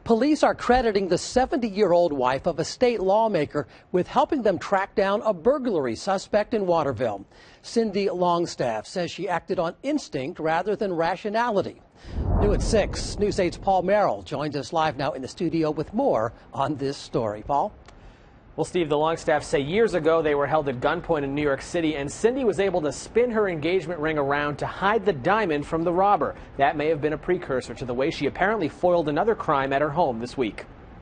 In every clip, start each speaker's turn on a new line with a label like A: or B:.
A: Police are crediting the 70-year-old wife of a state lawmaker with helping them track down a burglary suspect in Waterville. Cindy Longstaff says she acted on instinct rather than rationality. New at 6, News 8's Paul Merrill joins us live now in the studio with more on this story. Paul?
B: Well, Steve, the Longstaffs say years ago they were held at gunpoint in New York City, and Cindy was able to spin her engagement ring around to hide the diamond from the robber. That may have been a precursor to the way she apparently foiled another crime at her home this week.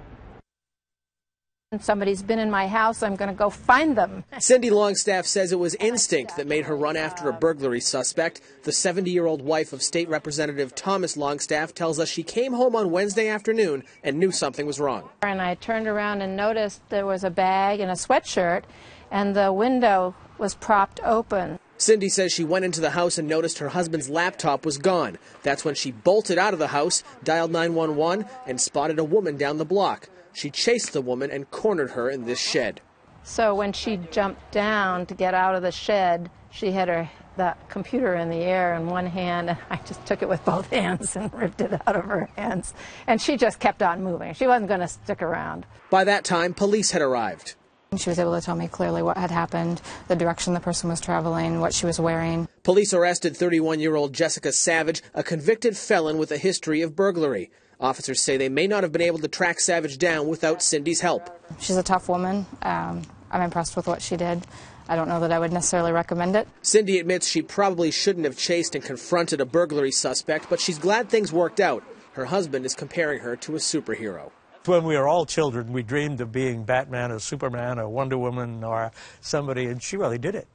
C: Somebody's been in my house, I'm going to go find them.
B: Cindy Longstaff says it was instinct that made her run after a burglary suspect. The 70-year-old wife of State Representative Thomas Longstaff tells us she came home on Wednesday afternoon and knew something was wrong.
C: And I turned around and noticed there was a bag and a sweatshirt, and the window was propped open.
B: Cindy says she went into the house and noticed her husband's laptop was gone. That's when she bolted out of the house, dialed 911, and spotted a woman down the block. She chased the woman and cornered her in this shed.
C: So when she jumped down to get out of the shed, she had the computer in the air in one hand, and I just took it with both hands and ripped it out of her hands. And she just kept on moving. She wasn't going to stick around.
B: By that time, police had arrived.
D: She was able to tell me clearly what had happened, the direction the person was traveling, what she was wearing.
B: Police arrested 31-year-old Jessica Savage, a convicted felon with a history of burglary. Officers say they may not have been able to track Savage down without Cindy's help.
D: She's a tough woman. I'm impressed with what she did. I don't know that I would necessarily recommend it.
B: Cindy admits she probably shouldn't have chased and confronted a burglary suspect, but she's glad things worked out. Her husband is comparing her to a superhero.
E: When we were all children, we dreamed of being Batman or Superman or Wonder Woman or somebody, and she really did it.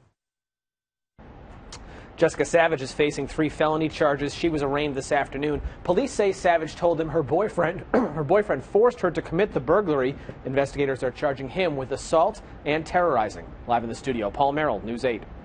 B: Jessica Savage is facing 3 felony charges. She was arraigned this afternoon. Police say Savage told them her boyfriend forced her to commit the burglary. Investigators are charging him with assault and terrorizing. Live in the studio, Paul Merrill, News 8.